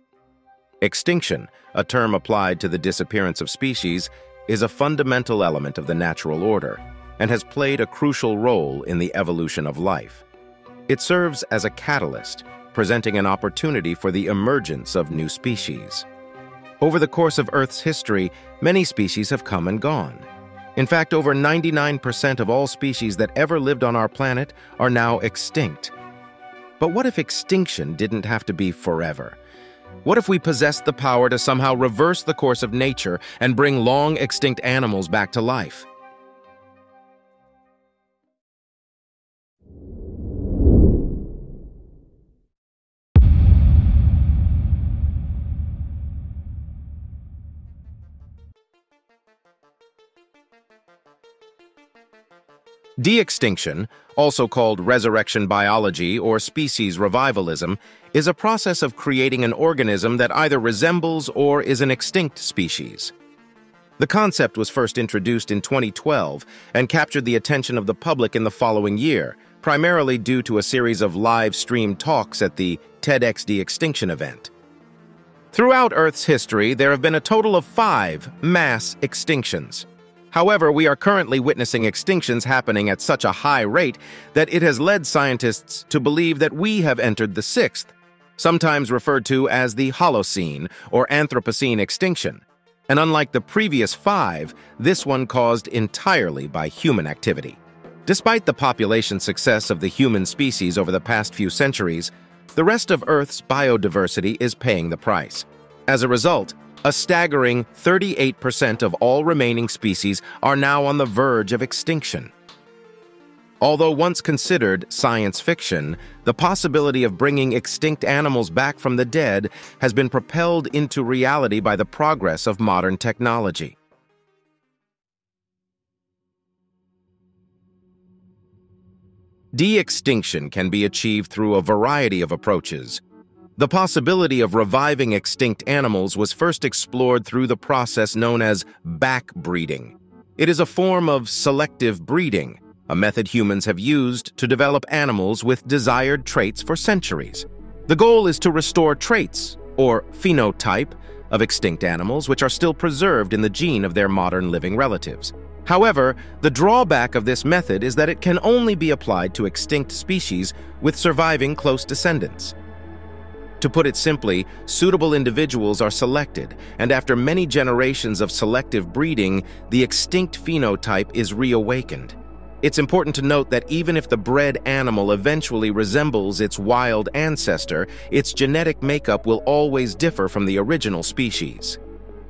Extinction, a term applied to the disappearance of species, is a fundamental element of the natural order and has played a crucial role in the evolution of life. It serves as a catalyst, presenting an opportunity for the emergence of new species. Over the course of Earth's history, many species have come and gone. In fact, over 99% of all species that ever lived on our planet are now extinct. But what if extinction didn't have to be forever? What if we possessed the power to somehow reverse the course of nature and bring long-extinct animals back to life? De-extinction, also called resurrection biology or species revivalism, is a process of creating an organism that either resembles or is an extinct species. The concept was first introduced in 2012 and captured the attention of the public in the following year, primarily due to a series of live-streamed talks at the TEDx De-extinction event. Throughout Earth's history, there have been a total of 5 mass extinctions. However, we are currently witnessing extinctions happening at such a high rate that it has led scientists to believe that we have entered the 6th, sometimes referred to as the Holocene or Anthropocene extinction. And unlike the previous 5, this one caused entirely by human activity. Despite the population success of the human species over the past few centuries, the rest of Earth's biodiversity is paying the price. As a result, a staggering 38% of all remaining species are now on the verge of extinction. Although once considered science fiction, the possibility of bringing extinct animals back from the dead has been propelled into reality by the progress of modern technology. De-extinction can be achieved through a variety of approaches. The possibility of reviving extinct animals was first explored through the process known as backbreeding. It is a form of selective breeding, a method humans have used to develop animals with desired traits for centuries. The goal is to restore traits, or phenotype, of extinct animals which are still preserved in the gene of their modern living relatives. However, the drawback of this method is that it can only be applied to extinct species with surviving close descendants. To put it simply, suitable individuals are selected, and after many generations of selective breeding, the extinct phenotype is reawakened. It's important to note that even if the bred animal eventually resembles its wild ancestor, its genetic makeup will always differ from the original species.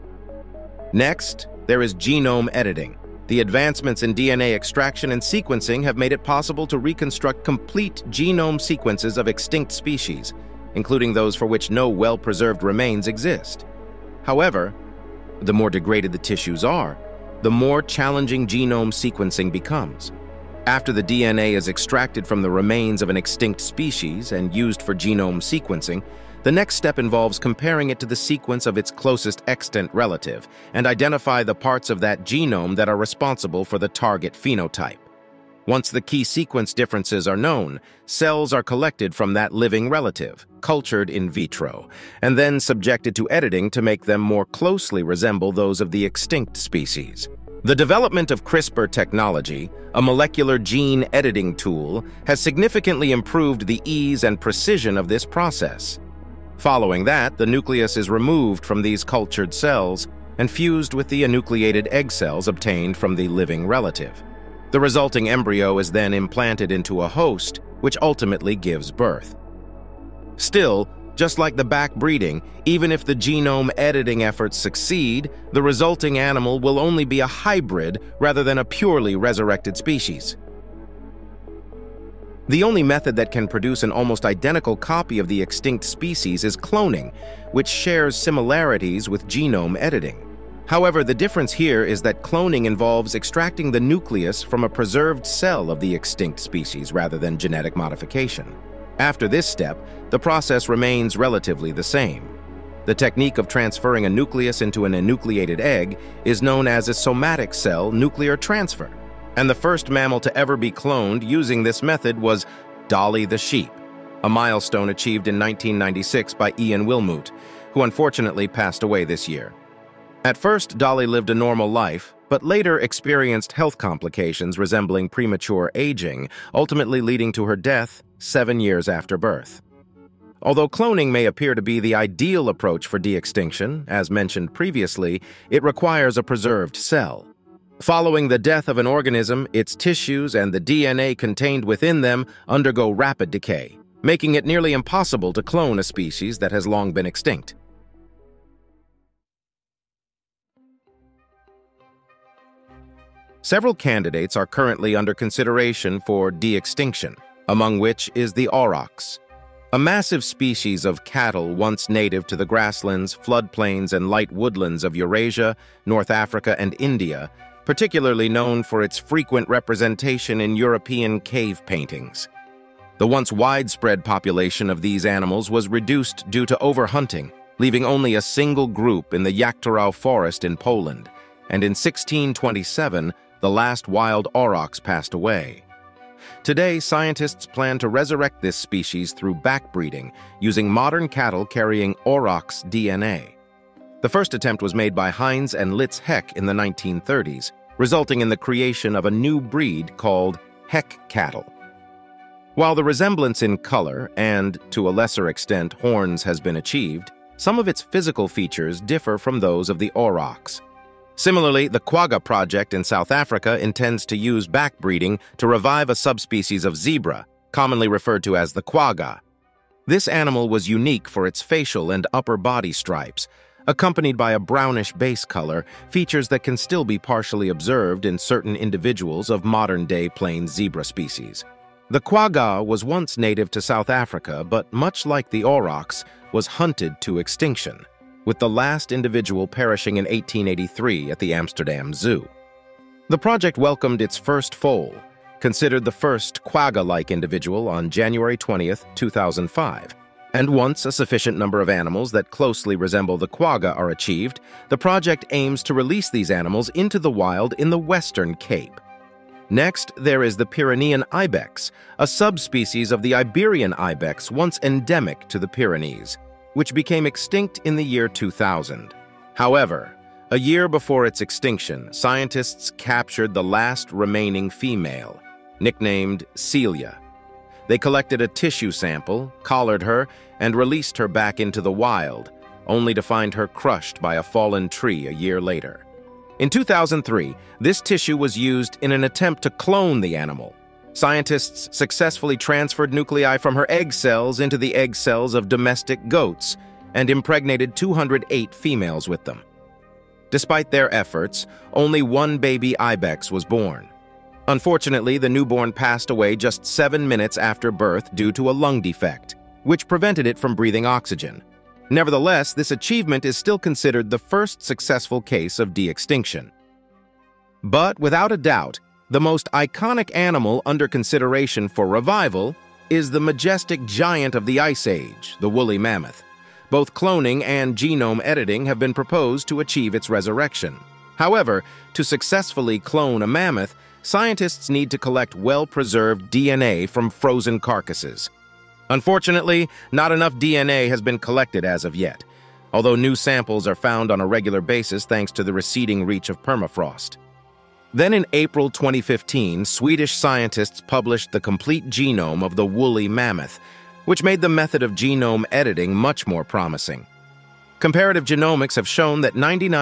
Next, there is genome editing. The advancements in DNA extraction and sequencing have made it possible to reconstruct complete genome sequences of extinct species, including those for which no well-preserved remains exist. However, the more degraded the tissues are, the more challenging genome sequencing becomes. After the DNA is extracted from the remains of an extinct species and used for genome sequencing, the next step involves comparing it to the sequence of its closest extant relative and identify the parts of that genome that are responsible for the target phenotype. Once the key sequence differences are known, cells are collected from that living relative, cultured in vitro, and then subjected to editing to make them more closely resemble those of the extinct species. The development of CRISPR technology, a molecular gene editing tool, has significantly improved the ease and precision of this process. Following that, the nucleus is removed from these cultured cells and fused with the enucleated egg cells obtained from the living relative. The resulting embryo is then implanted into a host, which ultimately gives birth. Still, just like the backbreeding, even if the genome editing efforts succeed, the resulting animal will only be a hybrid rather than a purely resurrected species. The only method that can produce an almost identical copy of the extinct species is cloning, which shares similarities with genome editing. However, the difference here is that cloning involves extracting the nucleus from a preserved cell of the extinct species rather than genetic modification. After this step, the process remains relatively the same. The technique of transferring a nucleus into an enucleated egg is known as a somatic cell nuclear transfer, and the first mammal to ever be cloned using this method was Dolly the sheep. a milestone achieved in 1996 by Ian Wilmut, who unfortunately passed away this year. At first, Dolly lived a normal life, but later experienced health complications resembling premature aging, ultimately leading to her death 7 years after birth. Although cloning may appear to be the ideal approach for de-extinction, as mentioned previously, it requires a preserved cell. Following the death of an organism, its tissues and the DNA contained within them undergo rapid decay, making it nearly impossible to clone a species that has long been extinct. Several candidates are currently under consideration for de-extinction, among which is the aurochs, a massive species of cattle once native to the grasslands, floodplains, and light woodlands of Eurasia, North Africa, and India, particularly known for its frequent representation in European cave paintings. The once widespread population of these animals was reduced due to overhunting, leaving only a single group in the Jaktorau forest in Poland, and in 1627, the last wild aurochs passed away. Today, scientists plan to resurrect this species through backbreeding, using modern cattle carrying aurochs DNA. The first attempt was made by Heinz and Litz Heck in the 1930s, resulting in the creation of a new breed called Heck cattle. While the resemblance in color and, to a lesser extent, horns has been achieved, some of its physical features differ from those of the aurochs. Similarly, the quagga project in South Africa intends to use backbreeding to revive a subspecies of zebra, commonly referred to as the quagga. This animal was unique for its facial and upper body stripes, accompanied by a brownish base color, features that can still be partially observed in certain individuals of modern-day plain zebra species. The quagga was once native to South Africa, but much like the aurochs, was hunted to extinction, with the last individual perishing in 1883 at the Amsterdam Zoo. The project welcomed its first foal, considered the first quagga-like individual on January 20, 2005. And once a sufficient number of animals that closely resemble the quagga are achieved, the project aims to release these animals into the wild in the Western Cape. Next, there is the Pyrenean ibex, a subspecies of the Iberian ibex once endemic to the Pyrenees, which became extinct in the year 2000. However, a year before its extinction, scientists captured the last remaining female, nicknamed Celia. They collected a tissue sample, collared her, and released her back into the wild, only to find her crushed by a fallen tree a year later. In 2003, this tissue was used in an attempt to clone the animal. Scientists successfully transferred nuclei from her egg cells into the egg cells of domestic goats and impregnated 208 females with them. Despite their efforts, only one baby ibex was born. Unfortunately, the newborn passed away just 7 minutes after birth due to a lung defect, which prevented it from breathing oxygen. Nevertheless, this achievement is still considered the first successful case of de-extinction. But without a doubt, the most iconic animal under consideration for revival is the majestic giant of the Ice Age, the woolly mammoth. Both cloning and genome editing have been proposed to achieve its resurrection. However, to successfully clone a mammoth, scientists need to collect well-preserved DNA from frozen carcasses. Unfortunately, not enough DNA has been collected as of yet, although new samples are found on a regular basis thanks to the receding reach of permafrost. Then in April 2015, Swedish scientists published the complete genome of the woolly mammoth, which made the method of genome editing much more promising. Comparative genomics have shown that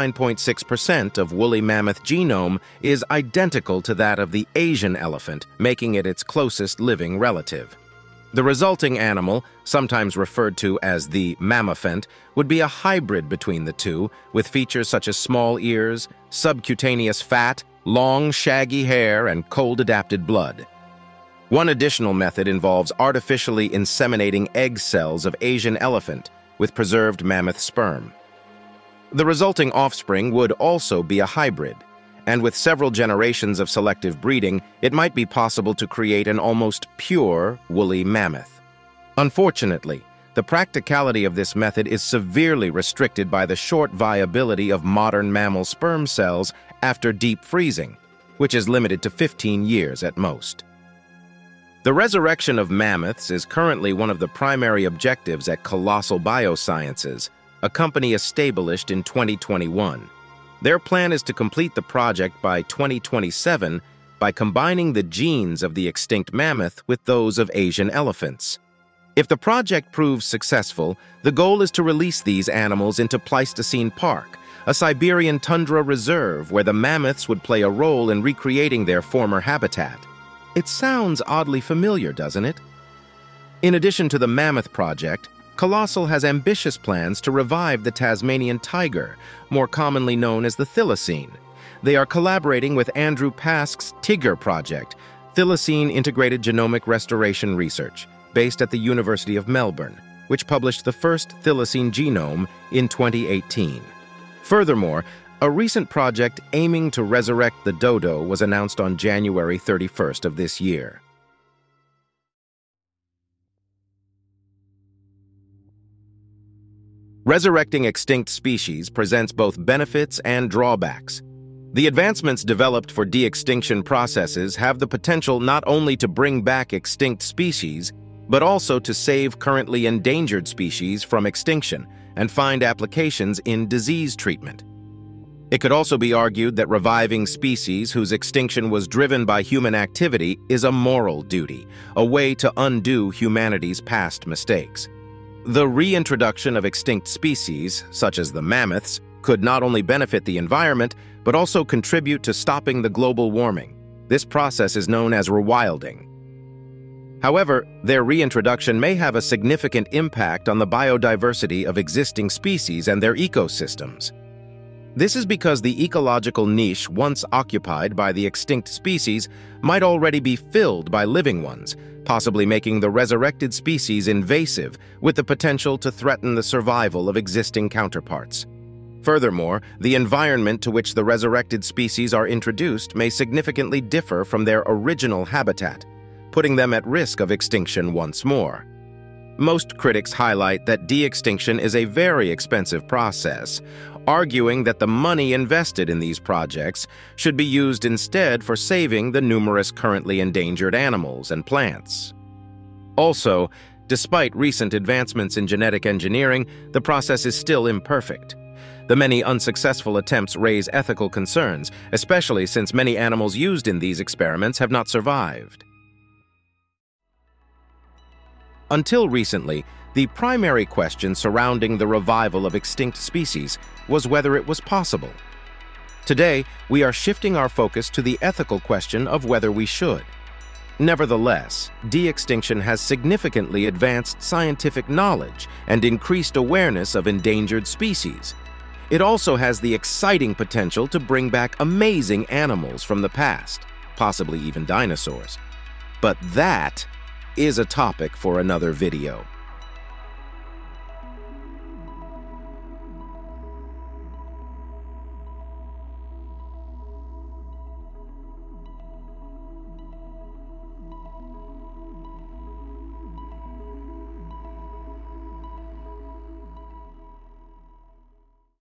99.6% of woolly mammoth genome is identical to that of the Asian elephant, making it its closest living relative. The resulting animal, sometimes referred to as the mammophant, would be a hybrid between the two, with features such as small ears, subcutaneous fat, long, shaggy hair, and cold-adapted blood. One additional method involves artificially inseminating egg cells of Asian elephant with preserved mammoth sperm. The resulting offspring would also be a hybrid, and with several generations of selective breeding, it might be possible to create an almost pure woolly mammoth. Unfortunately, the practicality of this method is severely restricted by the short viability of modern mammal sperm cells after deep freezing, which is limited to 15 years at most. The resurrection of mammoths is currently one of the primary objectives at Colossal Biosciences, a company established in 2021. Their plan is to complete the project by 2027 by combining the genes of the extinct mammoth with those of Asian elephants. If the project proves successful, the goal is to release these animals into Pleistocene Park, a Siberian tundra reserve where the mammoths would play a role in recreating their former habitat. It sounds oddly familiar, doesn't it? In addition to the Mammoth Project, Colossal has ambitious plans to revive the Tasmanian tiger, more commonly known as the thylacine. They are collaborating with Andrew Pask's TIGR project, Thylacine Integrated Genomic Restoration Research, based at the University of Melbourne, which published the first thylacine genome in 2018. Furthermore, a recent project aiming to resurrect the dodo was announced on January 31st of this year. Resurrecting extinct species presents both benefits and drawbacks. The advancements developed for de-extinction processes have the potential not only to bring back extinct species, but also to save currently endangered species from extinction and find applications in disease treatment. It could also be argued that reviving species whose extinction was driven by human activity is a moral duty, a way to undo humanity's past mistakes. The reintroduction of extinct species, such as the mammoths, could not only benefit the environment, but also contribute to stopping the global warming. This process is known as rewilding. However, their reintroduction may have a significant impact on the biodiversity of existing species and their ecosystems. This is because the ecological niche once occupied by the extinct species might already be filled by living ones, possibly making the resurrected species invasive with the potential to threaten the survival of existing counterparts. Furthermore, the environment to which the resurrected species are introduced may significantly differ from their original habitat, putting them at risk of extinction once more. Most critics highlight that de-extinction is a very expensive process, arguing that the money invested in these projects should be used instead for saving the numerous currently endangered animals and plants. Also, despite recent advancements in genetic engineering, the process is still imperfect. The many unsuccessful attempts raise ethical concerns, especially since many animals used in these experiments have not survived. Until recently, the primary question surrounding the revival of extinct species was whether it was possible. Today, we are shifting our focus to the ethical question of whether we should. Nevertheless, de-extinction has significantly advanced scientific knowledge and increased awareness of endangered species. It also has the exciting potential to bring back amazing animals from the past, possibly even dinosaurs. But that is a topic for another video.